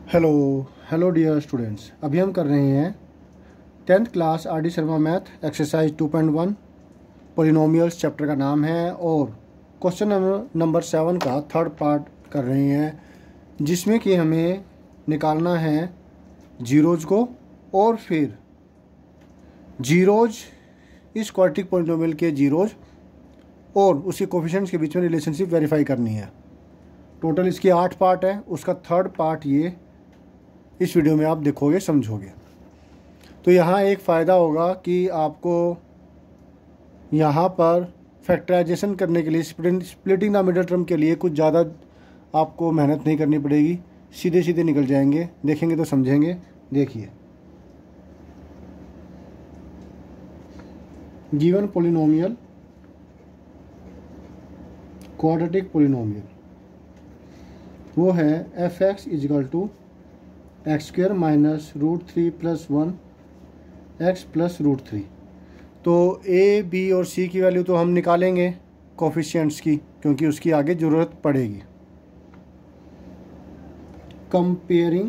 Hello hello dear students, अभी हम कर रहे हैं 10th class R D Sharma math exercise 2.1 polynomials chapter का नाम है और क्वेश्चन नंबर 7 का थर्ड पार्ट कर रहे हैं, जिसमें कि हमें निकालना है जीरोज को और फिर जीरोज इस क्वाड्रेटिक पोलिनोमियल के जीरोज और उसके कोफिशिएंट्स के बीच में रिलेशनशिप वेरीफाई करनी है। टोटल इसके 8 पार्ट है, उसका थर्ड पार्ट ये इस वीडियो में आप देखोगे समझोगे। तो यहाँ एक फ़ायदा होगा कि आपको यहाँ पर फैक्टराइजेशन करने के लिए स्प्लिटिंग द मिडल टर्म के लिए कुछ ज़्यादा आपको मेहनत नहीं करनी पड़ेगी, सीधे सीधे निकल जाएंगे, देखेंगे तो समझेंगे। देखिए, गिवन पोलिनोमियल क्वाड्रेटिक पोलिनोमियल वो है F X is equal to X square minus root 3 plus 1 X plus root 3। तो ए बी और सी की वैल्यू तो हम निकालेंगे कोफिशिएंट्स की, क्योंकि उसकी आगे ज़रूरत पड़ेगी। कंपेयरिंग,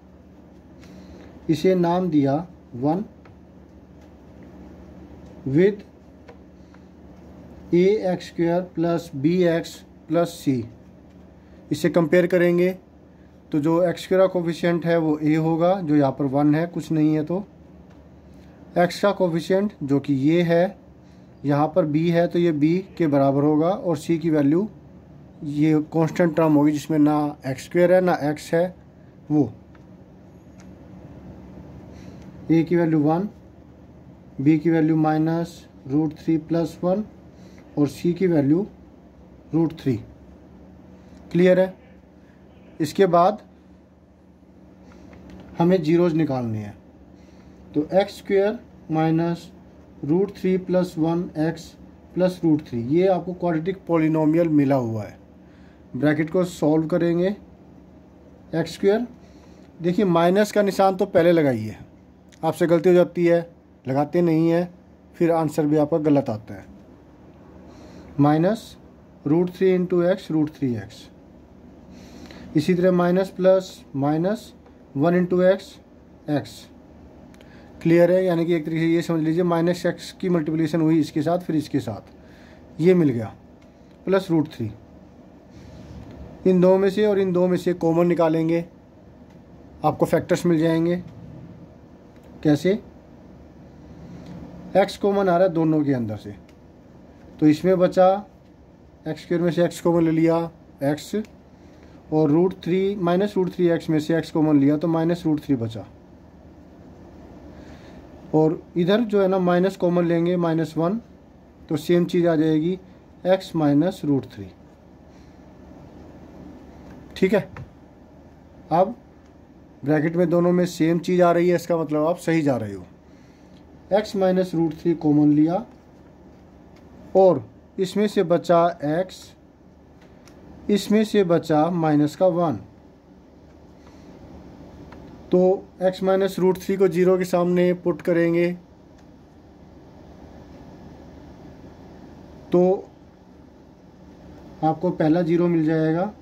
इसे नाम दिया 1 with A X square plus B X plus C. इसे कंपेयर करेंगे तो जो एक्स स्क्वायर का कोफिशिएंट है वो ए होगा, जो यहाँ पर 1 है, कुछ नहीं है। तो एक्स का कोफिशिएंट जो कि ये है, यहाँ पर बी है तो ये बी के बराबर होगा, और सी की वैल्यू ये कांस्टेंट टर्म होगी जिसमें ना एक्स स्क्वायर है ना एक्स है। वो ए की वैल्यू 1, बी की वैल्यू माइनस रूट 3 प्लस 1 और सी की वैल्यू रूट 3। क्लियर है। इसके बाद हमें जीरोज निकालने हैं। तो X square minus root 3 plus 1 X plus root 3, ये आपको क्वाड्रेटिक पॉलिनोमियल मिला हुआ है। ब्रैकेट को सॉल्व करेंगे। एक्स स्क्वायर, देखिए माइनस का निशान तो पहले लगाइए, आपसे गलती हो जाती है, लगाते नहीं है, फिर आंसर भी आपका गलत आता है। Minus root 3 into X root 3x, इसी तरह minus plus minus 1 into X X. Clear है। यानी कि एक तरीके से ये समझ लीजिए माइनस एक्स की मल्टीप्लिकेशन हुई इसके साथ, फिर इसके साथ, ये मिल गया, प्लस रूट 3। इन दो में से और इन दो में से कॉमन निकालेंगे, आपको फैक्टर्स मिल जाएंगे। कैसे? एक्स कॉमन आ रहा है दोनों के अंदर से, तो इसमें बचा एक्स स्क्वायर में से एक्स कॉमन ले लिया एक्स, और रूट 3 माइनस रूट 3x में से x कॉमन लिया तो माइनस रूट 3 बचा। और इधर जो है ना माइनस कॉमन लेंगे -1, तो सेम चीज़ आ जाएगी x माइनस रूट 3। ठीक है। अब ब्रैकेट में दोनों में सेम चीज़ आ रही है, इसका मतलब आप सही जा रहे हो। x माइनस रूट 3 कॉमन लिया और इसमें से बचा x, इसमें से बचा माइनस का 1। तो x माइनस रूट 3 को 0 के सामने पुट करेंगे तो आपको पहला 0 मिल जाएगा,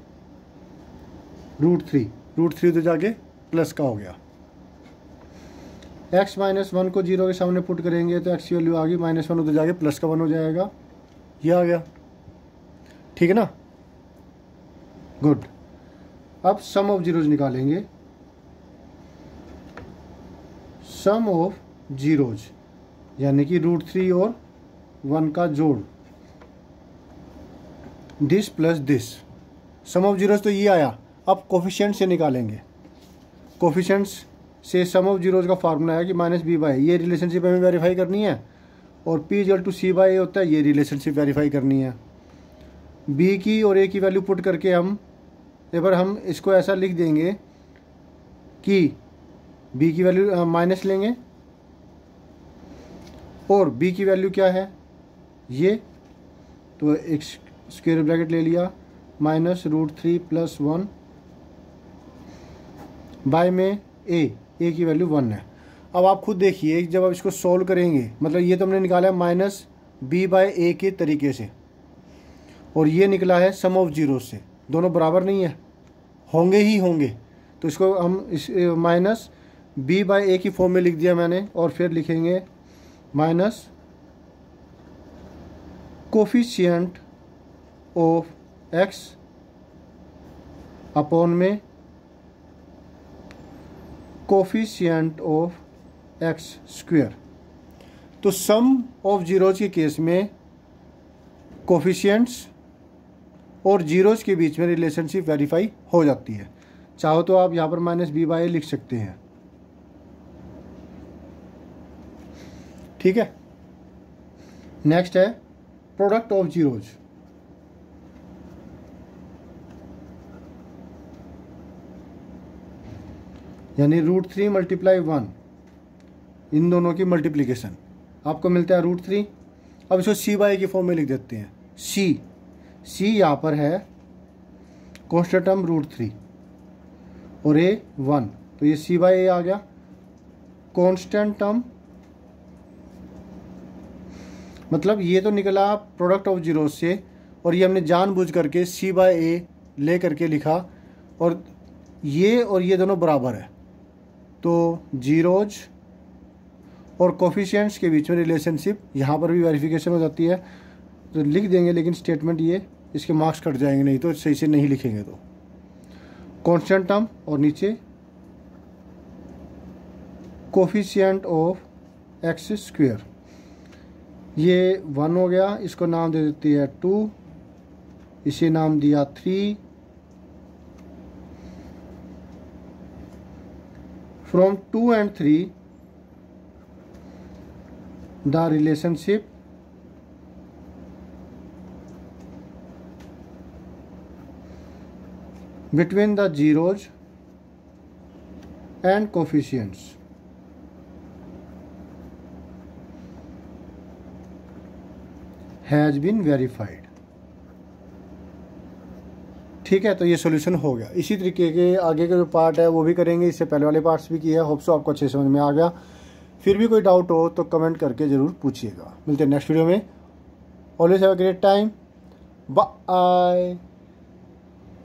रूट 3 तो जाके प्लस का हो गया। x माइनस 1 को 0 के सामने पुट करेंगे तो x की वैल्यू आ गई -1, उधर जाके प्लस का 1 हो जाएगा, ये आ गया। ठीक है ना। गुड। अब सम ऑफ जीरोज निकालेंगे। सम ऑफ जीरोज यानी कि रूट 3 और 1 का जोड़, this plus this. Sum of zeros तो ये आया। अब कोफिशिएंट से निकालेंगे। कोफिशिएंट्स से सम ऑफ जीरोज का फार्मूला है कि -b/a, ये रिलेशनशिप हमें वेरीफाई करनी है, और p इक्वल टू c/a होता है, ये रिलेशनशिप वेरीफाई करनी है। b की और a की वैल्यू पुट करके हम इसको ऐसा लिख देंगे कि b की वैल्यू माइनस लेंगे और b की वैल्यू क्या है ये, तो एक स्क्वायर ब्रैकेट ले लिया, माइनस रूट 3 प्लस 1 बाय में a की वैल्यू 1 है। अब आप खुद देखिए, जब आप इसको सोल्व करेंगे, मतलब ये तो हमने निकाला है माइनस b/a के तरीके से, और ये निकला है सम ऑफ जीरो से, दोनों बराबर नहीं है, होंगे ही होंगे। तो इसको हम इस माइनस बी बाई ए की फॉर्म में लिख दिया मैंने, और फिर लिखेंगे minus coefficient of X upon में कोफिशिएंट ऑफ एक्स स्क्वेयर। तो सम ऑफ जीरोज के केस में कोफिशिएंट्स और जीरोज के बीच में रिलेशनशिप वेरीफाई हो जाती है। चाहो तो आप यहाँ पर माइनस बी बाई लिख सकते हैं, ठीक है। नेक्स्ट है प्रोडक्ट ऑफ जीरोज। यानी √3 मल्टीप्लाई 1, इन दोनों की मल्टीप्लिकेशन आपको मिलता है √3। अब इसको सी बाई की फॉर्म में लिख देते हैं। सी यहाँ पर है कांस्टेंट टर्म √3 और ए 1, तो ये सी बाई ए आ गया कांस्टेंट टर्म। मतलब ये तो निकला प्रोडक्ट ऑफ जीरोज से, और ये हमने जानबूझ करके सी बाई ए ले करके लिखा, और ये दोनों बराबर है, तो जीरोज और कोफिशिएंट्स के बीच में रिलेशनशिप यहाँ पर भी वेरिफिकेशन हो जाती है। तो लिख देंगे, लेकिन स्टेटमेंट ये इसके मार्क्स कट जाएंगे, नहीं तो सही से नहीं लिखेंगे। तो कांस्टेंट टर्म और नीचे कोफिशिएंट ऑफ एक्स स्क्वेयर, ये 1 हो गया, इसको नाम दे देती है 2, इसे नाम दिया 3। From 2 and 3 the relationship between the zeros and coefficients has been verified। ठीक है, तो ये सॉल्यूशन हो गया। इसी तरीके के आगे का जो पार्ट है वो भी करेंगे, इससे पहले वाले पार्ट्स भी किए हैं। होप सो आपको अच्छे समझ में आ गया। फिर भी कोई डाउट हो तो कमेंट करके ज़रूर पूछिएगा। मिलते हैं नेक्स्ट वीडियो में। Always have a great time, bye.